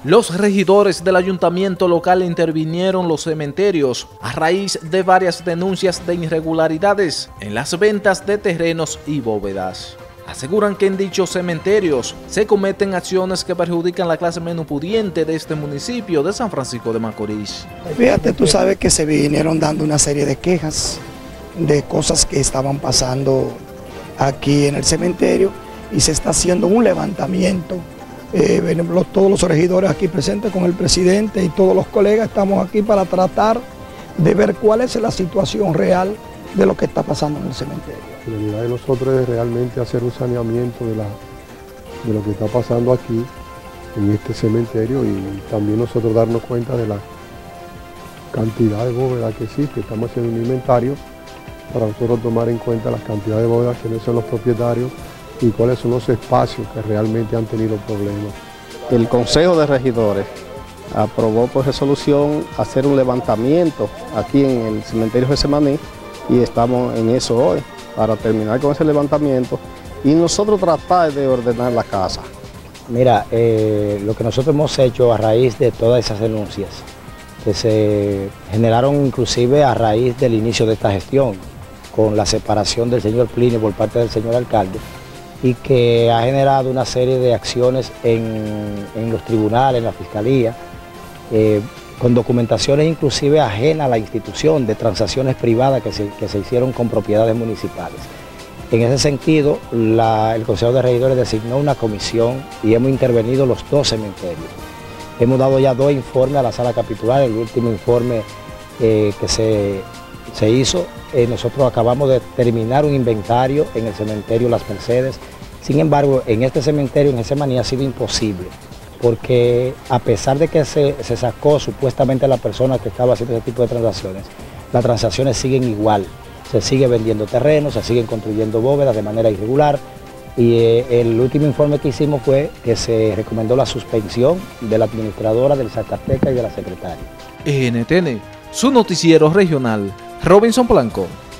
Los regidores del ayuntamiento local intervinieron los cementerios a raíz de varias denuncias de irregularidades en las ventas de terrenos y bóvedas. Aseguran que en dichos cementerios se cometen acciones que perjudican la clase menos pudiente de este municipio de San Francisco de Macorís. Fíjate, tú sabes que se vinieron dando una serie de quejas de cosas que estaban pasando aquí en el cementerio y se está haciendo un levantamiento. Todos los regidores aquí presentes con el presidente y todos los colegas estamos aquí para tratar de ver cuál es la situación real de lo que está pasando en el cementerio. La idea de nosotros es realmente hacer un saneamiento de lo que está pasando aquí en este cementerio y también nosotros darnos cuenta de la cantidad de bóvedas que existe. Estamos haciendo un inventario para nosotros tomar en cuenta las cantidades de bóvedas, quiénes son los propietarios y cuáles son los espacios que realmente han tenido problemas. El Consejo de Regidores aprobó por resolución hacer un levantamiento aquí en el cementerio Getsemaní y estamos en eso hoy para terminar con ese levantamiento y nosotros tratar de ordenar la casa. Mira, lo que nosotros hemos hecho a raíz de todas esas denuncias que se generaron inclusive a raíz del inicio de esta gestión con la separación del señor Plinio por parte del señor alcalde, y que ha generado una serie de acciones en los tribunales, en la fiscalía, con documentaciones inclusive ajenas a la institución, de transacciones privadas que se hicieron con propiedades municipales. En ese sentido, el Consejo de Regidores designó una comisión y hemos intervenido los dos cementerios. Hemos dado ya 2 informes a la sala capitular, el último informe que se hizo. Nosotros acabamos de terminar un inventario en el cementerio Las Mercedes. Sin embargo, en este cementerio, en Getsemaní, ha sido imposible, porque a pesar de que se sacó supuestamente a la persona que estaba haciendo ese tipo de transacciones, las transacciones siguen igual. Se sigue vendiendo terrenos, se siguen construyendo bóvedas de manera irregular, y el último informe que hicimos fue que se recomendó la suspensión de la administradora, del Zacateca y de la secretaria. NTN, su noticiero regional, Robinson Blanco.